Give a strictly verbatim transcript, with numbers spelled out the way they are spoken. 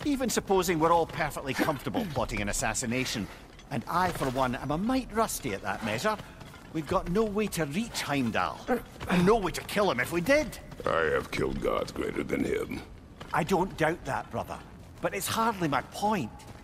Even supposing we're all perfectly comfortable plotting an assassination, and I, for one, am a mite rusty at that measure, we've got no way to reach Heimdall, and no way to kill him if we did. I have killed gods greater than him. I don't doubt that, brother. But it's hardly my point.